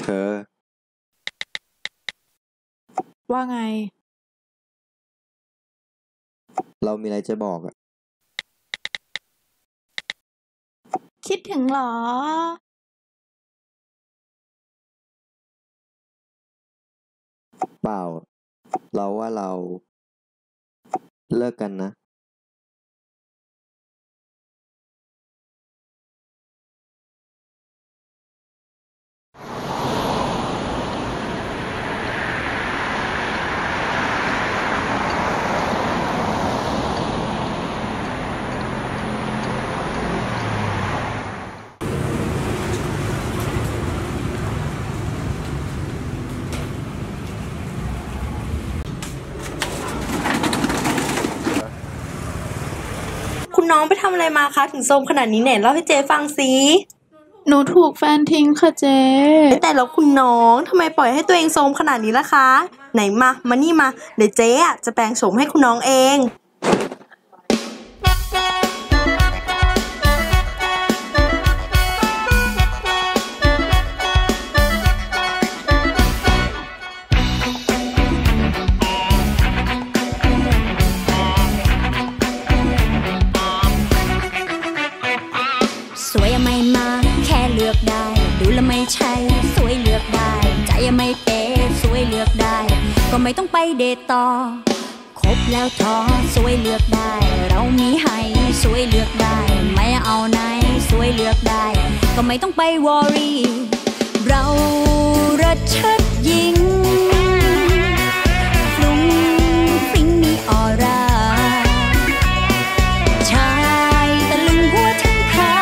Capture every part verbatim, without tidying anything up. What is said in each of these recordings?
เธอว่าไงเรามีอะไรจะบอกอะคิดถึงเหรอเปล่าเราว่าเราเลิกกันนะคุณน้องไปทำอะไรมาคะถึงโทรมขนาดนี้เนี่ยเล่าให้เจ๊ฟังสิหนูถูกแฟนทิ้งค่ะเจ๊แต่แล้วคุณน้องทำไมปล่อยให้ตัวเองโทรมขนาดนี้ล่ะคะไหนมามานี่มาเดี๋ยวเจ๊อะจะแปลงโฉมให้คุณน้องเองสวยไม่มาแค่เลือกได้ดูแลไม่ใช่สวยเลือกได้ใจไม่เป๊ะสวยเลือกได้ก็ไม่ต้องไปเดทต่อคบแล้วท้อสวยเลือกได้เรามีให้สวยเลือกได้ไม่เอาไหนสวยเลือกได้ก็ไม่ต้องไปวอรี่เราระเชิดยิงฟลุ้งฟริ้งมีออร่าชายตะลึงหัวทั้งขา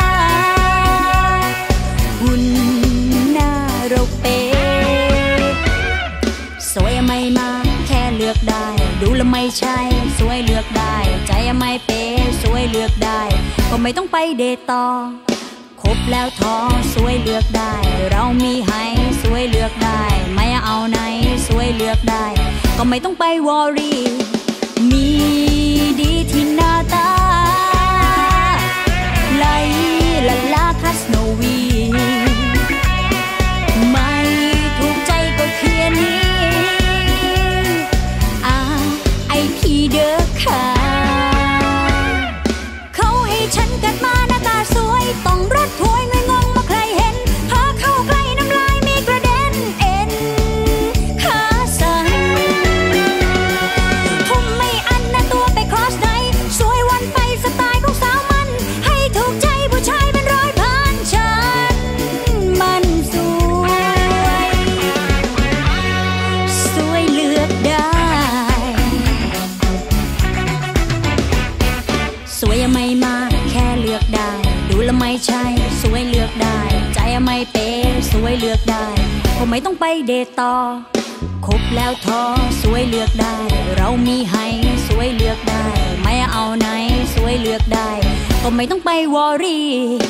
หุ่นหน้าเราเป๊ะสวยไม่มาแค่เลือกได้ดูแลไม่ใช่สวยเลือกได้ใจไม่เป๊ะสวยเลือกได้ก็ไม่ต้องไปเดทต่อคบแล้วท้อสวยเลือกได้เรามีให้สวยเลือกได้ไม่เอาไหนสวยเลือกได้ก็ไม่ต้องไปวอรี่มีดีที่หน้าตาไลลาลาคาสโนวีไม่ถูกใจก็เพียงนี้อ่าไอพีเด้อค่ะเขาให้ฉันเกิดมาหน้าตาสวยต้องรถถวยไม่งงว่าใครเห็นพาเข้าใกล้น้ำลายมีกระเด็นเอ็นขาสั่นผมไม่อันนะตัวไปคอสไหนสวยวันไปสไตล์ของสาวมันให้ถูกใจผู้ชายเป็นร้อยพันฉันมันสวยสวยเลือกได้สวยไม่มาแค่เลือกได้ดูแลไม่ใช่สวยเลือกได้ใจไม่เป๊ะสวยเลือกได้ก็ไม่ต้องไปเดทต่อคบแล้วท้อสวยเลือกได้เรามีให้สวยเลือกได้ไม่เอาไหนสวยเลือกได้ก็ไม่ต้องไปวอรี่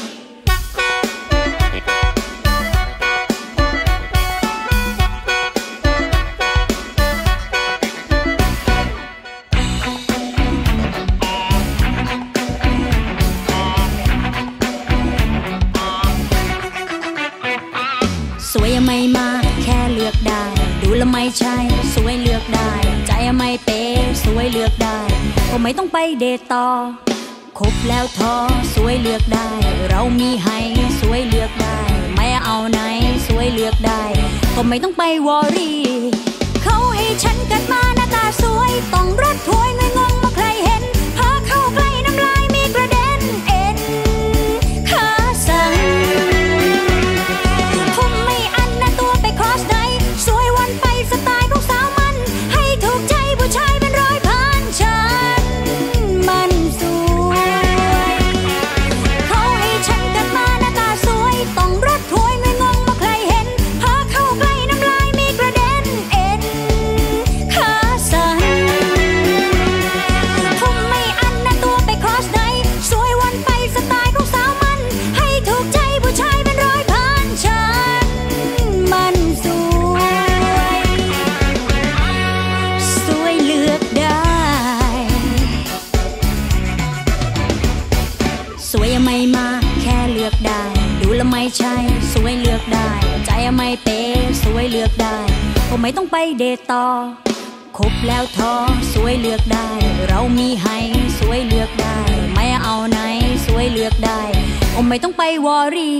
สวยไม่มาแค่เลือกได้ดูแลไม่ใช่สวยเลือกได้ใจไม่เป๊ะสวยเลือกได้ก็ไม่ต้องไปเดทต่อคบแล้วท้อสวยเลือกได้เรามีให้สวยเลือกได้ไม่เอาไหนสวยเลือกได้ก็ไม่ต้องไปวอรี่เขาให้ฉันเกิดมาหน้าตาสวยต้องรถถวยไม่งงว่าใครเห็นพาเข้าใกล้น้ำลายมีกระเด็นเอ็นขาสั่นผมไม่อันนะตัวไปคอสไหนสวยวันไปสไตล์ของสาวมันให้ถูกใจผู้ชายเป็นร้อยพันฉันมันสวยเขาให้ฉันเกิดมาหน้าตาสวยต้องรถถวยไม่งงว่าใครเห็นพาเข้าใกล้น้ำลายมีกระเด็นเอ็นขาสั่นผมไม่อันนะตัวไปคอสไหนสวยวันไปสไตล์ของสาวมันให้ถูกใจผู้ชายเป็นร้อยพันฉันมันสวยสวยเลือกได้สวยไม่มาแค่เลือกได้ดูแลไม่ใช่สวยเลือกได้ใจไม่เป๊ะวยเลือกได้ก็ไม่ต้องไปเดทต่อคบแล้วทอสวยเลือกได้เรามีให้สวยเลือกได้ไม่เอาไหนสวยเลือกได้ก็ไม่ต้องไปวอรี่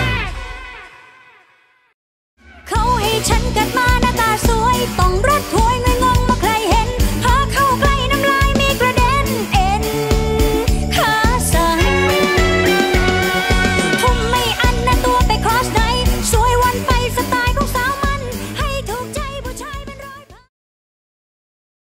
เขาให้ฉันเกิดมาหน้าตาสวยต้องรถทัวร์